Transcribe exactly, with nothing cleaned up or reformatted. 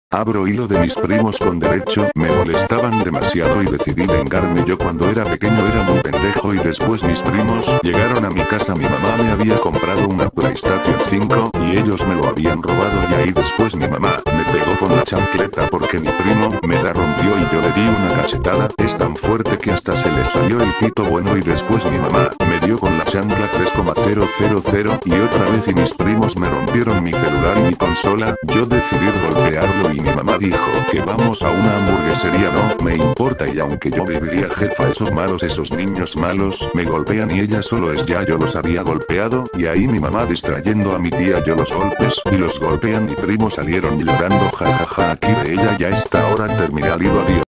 Abro hilo de mis primos con derecho, me molestaban demasiado y decidí vengarme. Yo cuando era pequeño era muy pendejo y después mis primos llegaron a mi casa. Mi mamá me había comprado una PlayStation cinco y ellos me lo habían robado y ahí después mi mamá me pegó con la chancleta porque mi primo me la rompió y yo le di una cachetada. Es tan fuerte que hasta se le salió el pito bueno y después mi mamá me dio con la chancla tres coma cero cero cero y otra vez y mis primos me rompieron mi celular y mi consola. Yo decidí golpearlo y mi mamá dijo que vamos a una hamburguesería. No me importa y aunque yo viviría jefa, esos malos, esos niños malos me golpean y ella solo es ya. Yo los había golpeado y ahí mi mamá distrayendo a mi tía yo los golpes y los golpean. Mi primo salieron llorando jajaja. Aquí de ella ya está, ahora terminal, ido adiós.